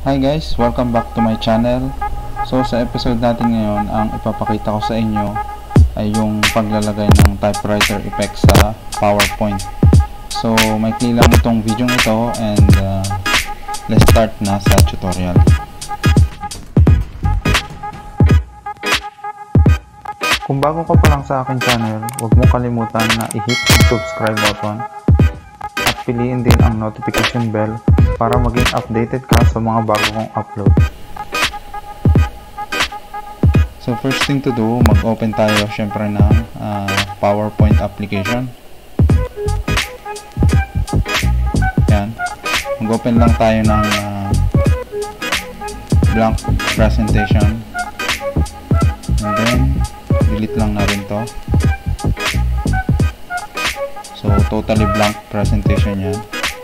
Hi guys, welcome back to my channel. So sa episode natin ngayon, ang ipapakita ko sa inyo ay yung paglalagay ng typewriter effect sa PowerPoint. So maikli lang itong video ito and let's start na sa tutorial. Kung bago ka pa lang sa aking channel, huwag mo kalimutan na i-hit ang subscribe button at piliin din ang notification bell para maging updated ka sa mga bago kong upload. So first thing to do, mag-open tayo syempre ng PowerPoint application. Yan. Mag-open lang tayo ng blank presentation. And then, delete lang na rin to. So totally blank presentation yan.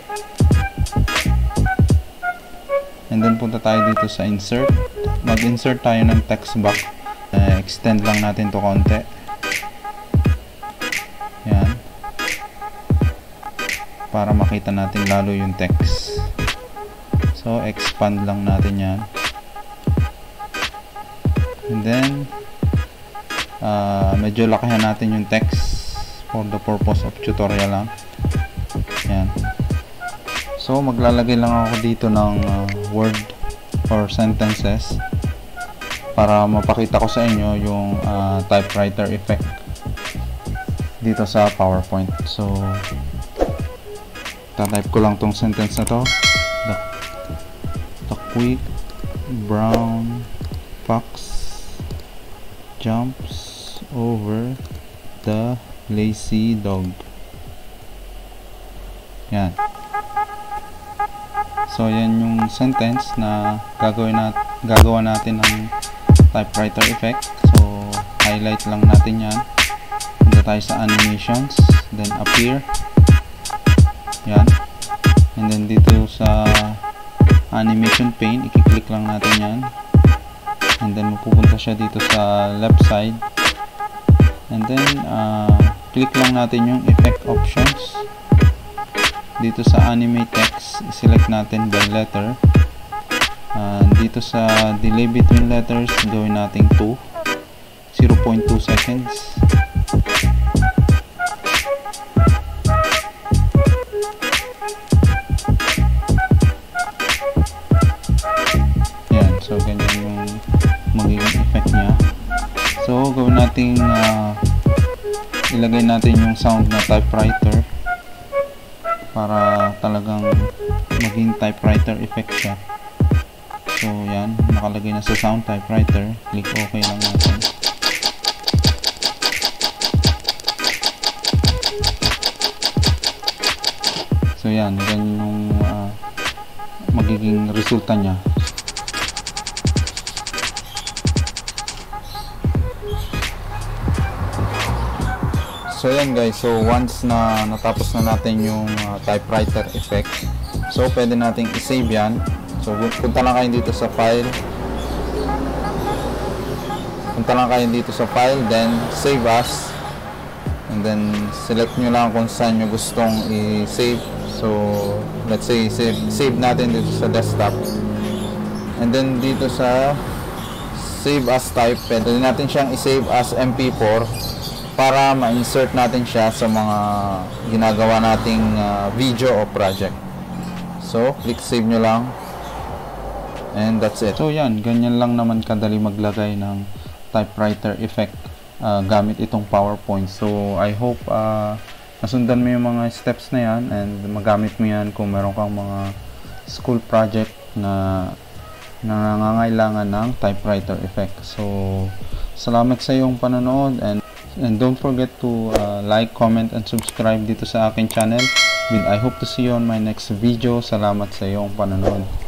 And then punta tayo dito sa insert. Mag-insert tayo ng text box. Extend lang natin to konti. Yan. Para makita natin lalo yung text. So expand lang natin yan. And then medyo lakihan natin yung text for the purpose of tutorial lang. Yan. So maglalagay lang ako dito ng word or sentences para mapakita ko sa inyo yung typewriter effect dito sa PowerPoint. So tatype ko lang tong sentence na to. The quick brown fox jumps over the lazy dog. Yan. So yan yung sentence na gagawa natin ng typewriter effect. So highlight lang natin yan. Punta tayo sa animations, then appear. Yan. And then dito sa animation pane, i-click lang natin yan. And then mapupunta siya dito sa left side. And then click lang natin yung effect options. Dito sa animate text, select natin by letter. Dito sa delay between letters, gawin natin 0.2 seconds. Yan, so ganyan yung magiging effect niya. So gawin natin ilagay natin yung sound na typewriter para talagang maging typewriter effect siya. So yan, nakalagay na sa sound typewriter. Click OK lang natin. So yan, ganyan yung magiging resulta niya. So yan guys, so once na natapos na natin yung typewriter effect, so pwede nating i-save yan. So punta lang kayo dito sa file. Then save as. And then select nyo lang kung saan nyo gustong i-save. So let's say save natin dito sa desktop. And then dito sa save as type, pwede natin siyang i-save as MP4 para ma-insert natin siya sa mga ginagawa nating video o project. So click save nyo lang. And that's it. So yan, ganyan lang naman kadali maglagay ng typewriter effect gamit itong PowerPoint. So I hope nasundan mo yung mga steps na yan and magamit mo yan kung meron kang mga school project na nangangailangan ng typewriter effect. So salamat sa iyong panonood and don't forget to like, comment, and subscribe dito sa aking channel. I hope to see you on my next video. Salamat sa iyong panonood.